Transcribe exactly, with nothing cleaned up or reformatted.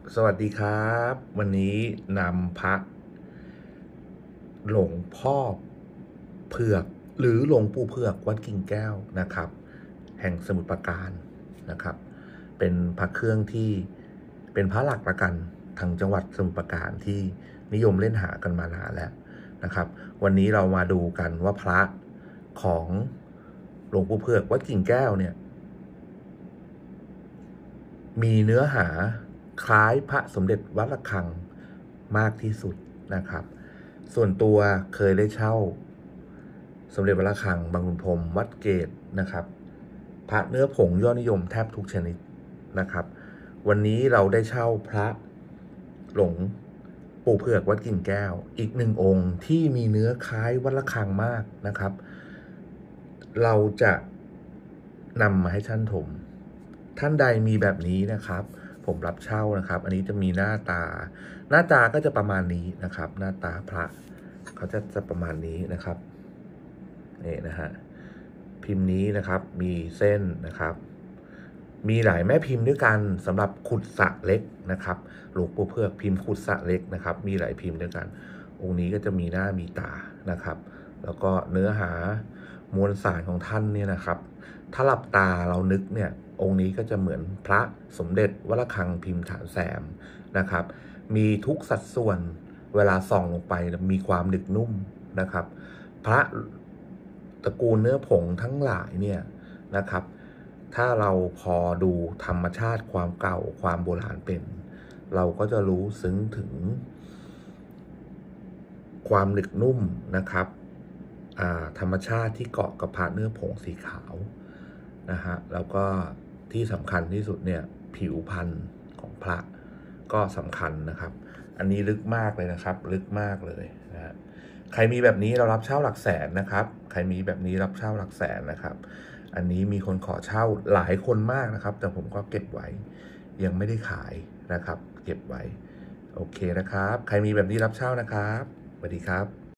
สวัสดีครับวันนี้นำพระหลวงพ่อเผือกหรือหลวงปู่เผือกวัดกิ่งแก้วนะครับ แห่งสมุทรปราการนะครับ เป็นพระเครื่องที่เป็นพระหลักประกันทางจังหวัดสมุทรปราการที่นิยมเล่นหากันมานานแล้วนะครับ วันนี้เรามาดูกันว่าพระของหลวงปู่เผือกวัดกิ่งแก้วเนี่ยมีเนื้อหาคล้ายพระสมเด็จวัดระฆังมากที่สุดนะครับ ส่วนตัวเคยได้เช่าสมเด็จวัดระฆังบางขุนพรหมวัดเกตนะครับพระเนื้อผงยอดนิยมแทบทุกชนิดนะครับ วันนี้เราได้เช่าพระหลวงปู่เผือกวัดกิ่งแก้วอีกหนึ่งองค์ที่มีเนื้อคล้ายวัดระฆังมากนะครับ เราจะนำมาให้ท่านชมท่านใดมีแบบนี้นะครับผมรับเช่านะครับ อันนี้จะมีหน้าตาหน้าตาก็จะประมาณนี้นะครับ หน้าตาพระเขาจะจะประมาณนี้นะครับนี่นะฮะพิมพ์นี้นะครับมีเส้นนะครับ มีหลายแม่พิมพ์ด้วยกันสำหรับขุดสระเล็กนะครับหลวงปู่เผือกพิมพ์ขุดสระเล็กนะครับ มีหลายพิมพ์ด้วยกันองค์นี้ก็จะมีหน้ามีตานะครับ แล้วก็เนื้อหามวลสารของท่านเนี่ยนะครับ ถ้าหลับตาเรานึกเนี่ยองค์นี้ก็จะเหมือนพระสมเด็จวัดระฆังพิมพ์ฐานแสมนะครับ มีทุกสัดส่วนเวลาส่องลงไปมีความหนึบนุ่มนะครับ พระตระกูลเนื้อผงทั้งหลายเนี่ยนะครับ ถ้าเราพอดูธรรมชาติความเก่าความโบราณเป็นเราก็จะรู้ซึ้งถึงความหนึบนุ่มนะครับธรรมชาติที่เกาะกับพระเนื้อผงสีขาวนะฮะแล้วก็ที่สำคัญที่สุดเนี่ยผิวพรรณของพระก็สำคัญนะครับอันนี้ลึกมากเลยนะครับลึกมากเลยนะฮะใครมีแบบนี้เรารับเช่าหลักแสนนะครับใครมีแบบนี้รับเช่าหลักแสนนะครับอันนี้มีคนขอเช่าหลายคนมากนะครับแต่ผมก็เก็บไว้ยังไม่ได้ขายนะครับเก็บไว้โอเคนะครับใครมีแบบนี้รับเช่านะครับสวัสดีครับ